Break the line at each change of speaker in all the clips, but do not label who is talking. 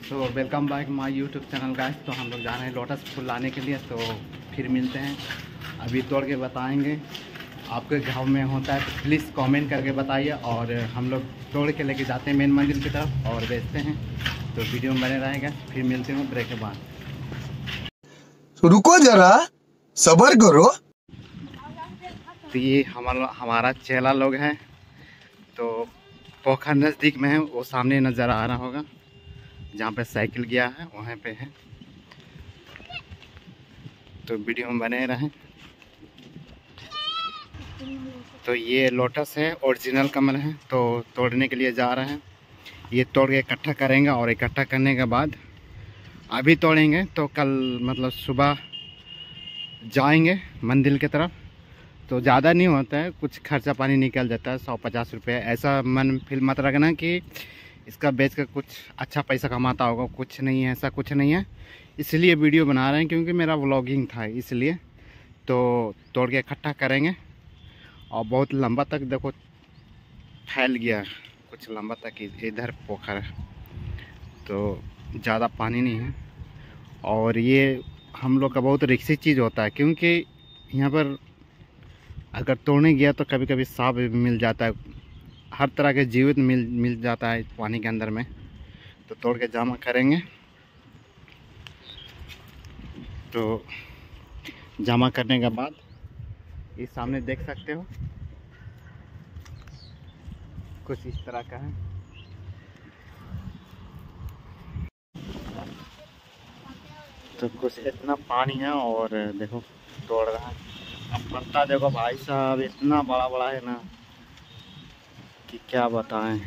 तो welcome back my YouTube channel guys. तो हम लोग जा रहे हैं लोटस फूल लाने के लिए, तो फिर मिलते हैं। अभी तोड़ के बताएंगे। आपके गांव में होता है तो प्लीज़ कमेंट करके बताइए। और हम लोग तोड़ के लेके जाते हैं मेन मंदिर की तरफ और बेचते हैं। तो वीडियो में बने रहेगा। फिर मिलते हैं ब्रेक के बाद।
रुको जरा, सब्र करो।
तो ये हमारा चेला लोग हैं। तो पोखर नज़दीक में है, वो सामने नज़र आ रहा होगा जहाँ पे साइकिल गया है, वहाँ पे है। तो वीडियो में बने रहें। तो ये लोटस है, ओरिजिनल कमल है। तो तोड़ने के लिए जा रहे हैं। ये तोड़ के इकट्ठा करेंगे और इकट्ठा करने के बाद अभी तोड़ेंगे तो कल मतलब सुबह जाएंगे मंदिर की तरफ। तो ज़्यादा नहीं होता है, कुछ खर्चा पानी निकल जाता है, 150 रुपये। ऐसा मन फिर मत रखना कि इसका बेच कर कुछ अच्छा पैसा कमाता होगा, कुछ नहीं है, ऐसा कुछ नहीं है। इसलिए वीडियो बना रहे हैं क्योंकि मेरा व्लॉगिंग था, इसलिए। तो तोड़ के इकट्ठा करेंगे और बहुत लंबा तक देखो फैल गया, कुछ लंबा तक इधर पोखर है। तो ज़्यादा पानी नहीं है। और ये हम लोग का बहुत रिस्की चीज़ होता है क्योंकि यहाँ पर अगर तोड़ने गया तो कभी कभी सांप मिल जाता है, हर तरह के जीवित मिल जाता है पानी के अंदर में। तो तोड़ के जमा करेंगे। तो जमा करने के बाद ये सामने देख सकते हो कुछ इस तरह का है। तो कुछ इतना पानी है और देखो तोड़ रहा है। अब पत्ता देखो भाई साहब, इतना बड़ा बड़ा है ना कि क्या बताएं।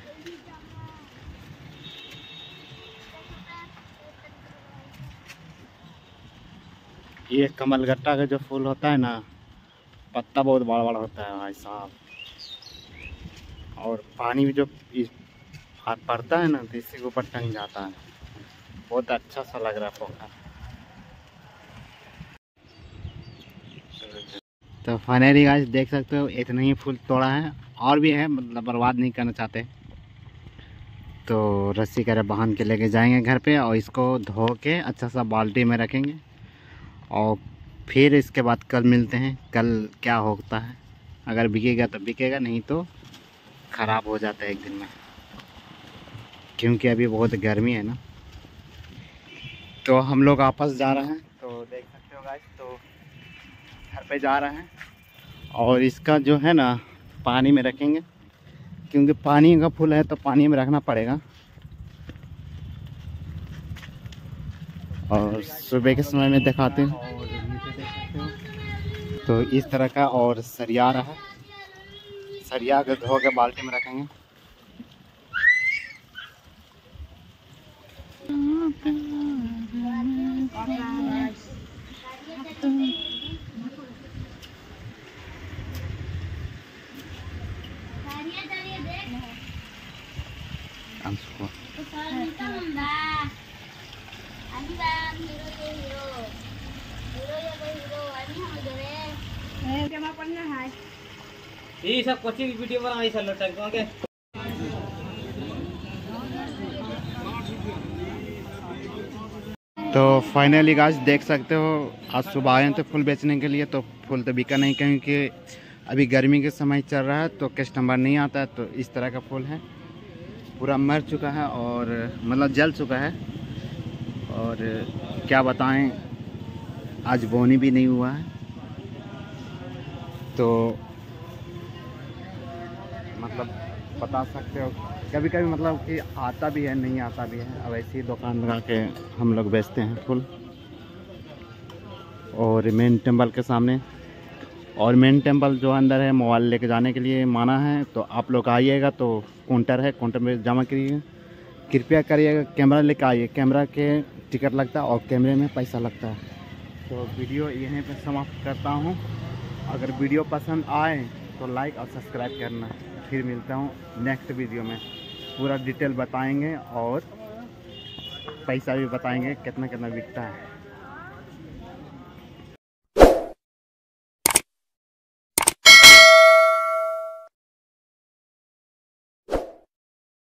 ये कमलगट्टा का जो फूल होता है ना, पत्ता बहुत बड़ा बड़ा होता है भाई साहब। और पानी भी जो हाथ पड़ता है ना तो इसी के ऊपर टंग जाता है। बहुत अच्छा सा लग रहा है पोखर। तो फाइनली गाइस देख सकते हो इतना ही फूल तोड़ा है, और भी है, मतलब बर्बाद नहीं करना चाहते। तो रस्सी करे बांध के लेके जाएंगे घर पे और इसको धो के अच्छा सा बाल्टी में रखेंगे। और फिर इसके बाद कल मिलते हैं, कल क्या होता है। अगर बिकेगा तो बिकेगा, नहीं तो ख़राब हो जाता है एक दिन में, क्योंकि अभी बहुत गर्मी है ना। तो हम लोग वापस जा रहे हैं। तो देख सकते हो गाइस, तो घर पे जा रहे हैं। और इसका जो है ना पानी में रखेंगे, क्योंकि पानी का फूल है तो पानी में रखना पड़ेगा। और सुबह के समय में दिखाते हैं। तो इस तरह का और सरिया रहा, सरिया को धो के बाल्टी में रखेंगे।
ये सब कोचिंग वीडियो बनाई चलो टैग ओके।
तो फाइनली गाइस देख सकते हो आज सुबह आए थे फूल बेचने के लिए। तो फूल तो बिका नहीं क्योंकि अभी गर्मी के समय चल रहा है, तो कस्टमर नहीं आता है। तो इस तरह का फूल है, पूरा मर चुका है और मतलब जल चुका है। और क्या बताएं, आज बोनी भी नहीं हुआ है। तो मतलब बता सकते हो कभी कभी मतलब कि आता भी है, नहीं आता भी है। अब ऐसी दुकान लगा के हम लोग बेचते हैं फूल। और मेन टेम्पल के सामने, और मेन टेम्पल जो अंदर है मोबाइल लेके जाने के लिए माना है। तो आप लोग आइएगा तो काउंटर है, काउंटर में जमा करिएगा। कृपया करिएगा कैमरा लेकर आइए, कैमरा के टिकट लगता है और कैमरे में पैसा लगता है। तो वीडियो यहीं पे समाप्त करता हूँ। अगर वीडियो पसंद आए तो लाइक और सब्सक्राइब करना। फिर मिलता हूँ नेक्स्ट वीडियो में, पूरा डिटेल बताएंगे और पैसा भी बताएंगे कितना कितना बिकता है।